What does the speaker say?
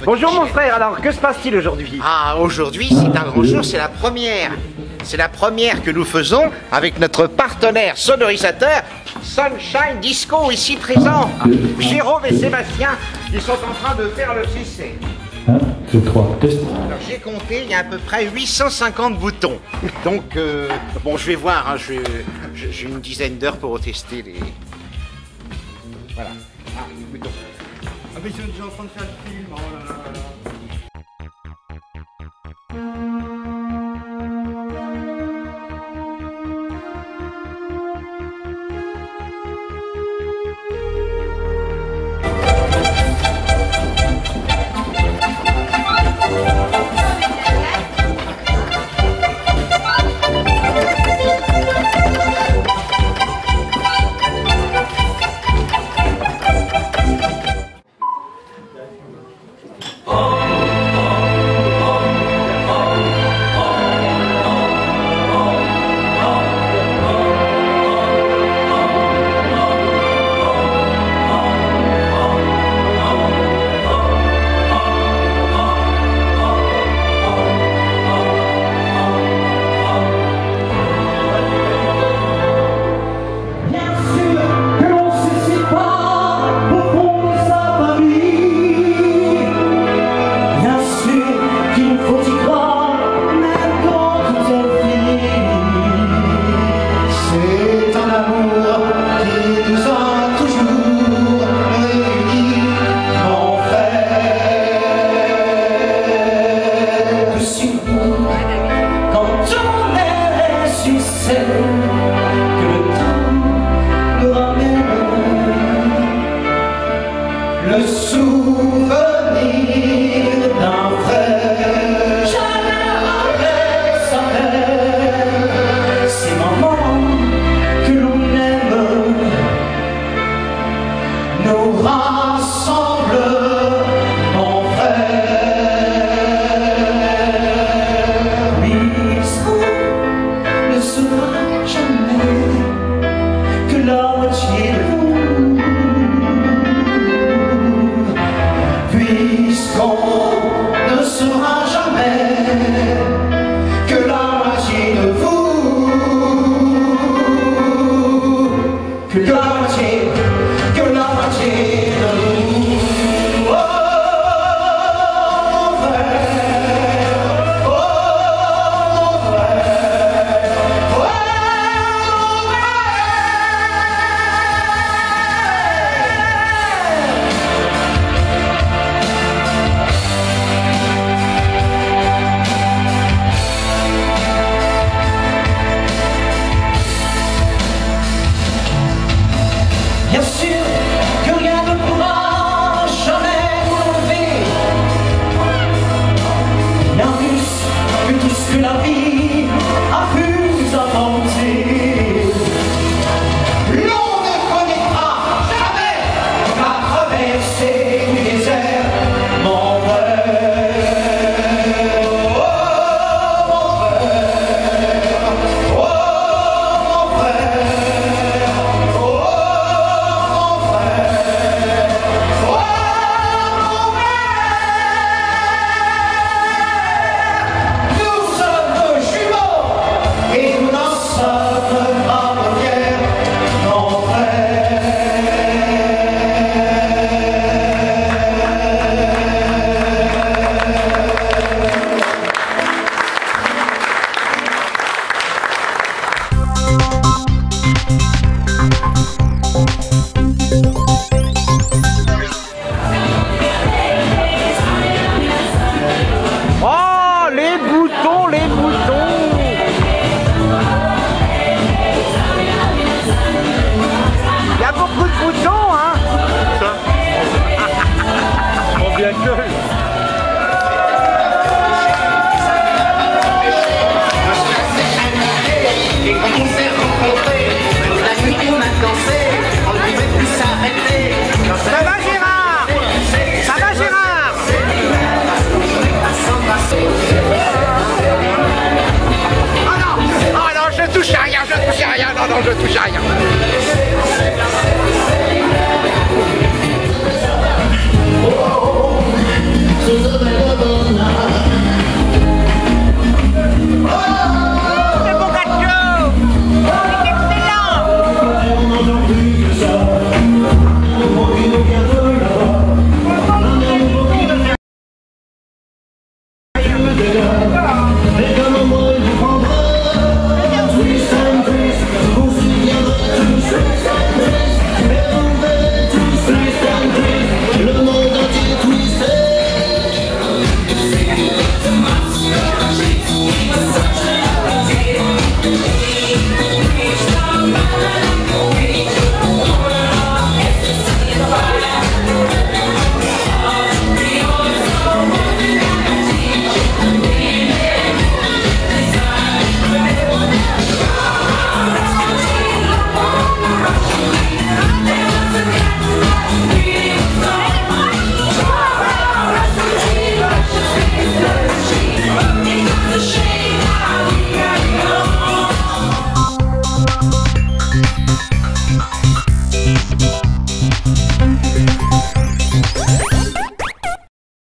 Bonjour mon frère, alors que se passe-t-il aujourd'hui? Ah, aujourd'hui c'est un grand jour, c'est la première. C'est la première que nous faisons avec notre partenaire sonorisateur Sunshine Disco ici présent. Jérôme et Sébastien, ils sont en train de faire le succès. 1, 2, 3, test. Alors j'ai compté, il y a à peu près 850 boutons. Donc, bon, je vais voir, hein, j'ai une dizaine d'heures pour tester les... Voilà. Ah, les boutons. Ah mais je suis en train de faire le film, oh là là là là. Le souvenir d'un frère, jamais avec sa mère, ces moments que l'on aime nous rassemblent, mon frère. Oui, ça ne sera jamais que la moitié de vous. Puisqu'on ne sera jamais que la moitié de vous, que la moitié de vous. Oh, mon frère, oh, mon frère, oh, mon Bien sûr que rien ne pourra jamais vous enlever, bien plus que tout ce que la vie a pu vous apporter. L'on ne connaîtra jamais la traversée du désert, mon frère. Oh, mon frère, oh, mon frère, oh, nous sommes jumeaux et nous n'en sommes pas fiers, mon frère. Oh, les boutons, les boutons! Il y a beaucoup de boutons, hein? Mon bien gueule! Et quand on s'est rencontrés, la nuit on a dansé, on ne pouvait plus s'arrêter. Ça va Gérard? Ça va Gérard? Ah non, je touche à rien, non, je touche à rien.